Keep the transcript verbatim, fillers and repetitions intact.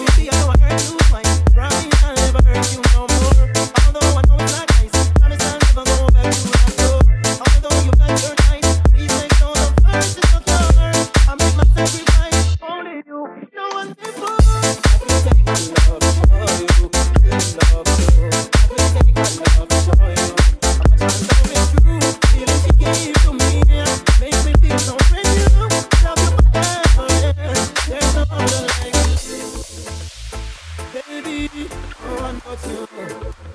baby, I know I hurt you twice. Promise I'll never hurt you no more. Although I know it's not nice, promise I'll never go back to that door. Although you got your night, please make sure the first is not yours. I make my sacrifice, only you, no one before. I can take my love for you, good love you. I can take my love for you. How much I love is true, feeling she gave to me, makes me feel so brand new. Love you forever, yeah. There's no other like you, baby. Oh, I know you.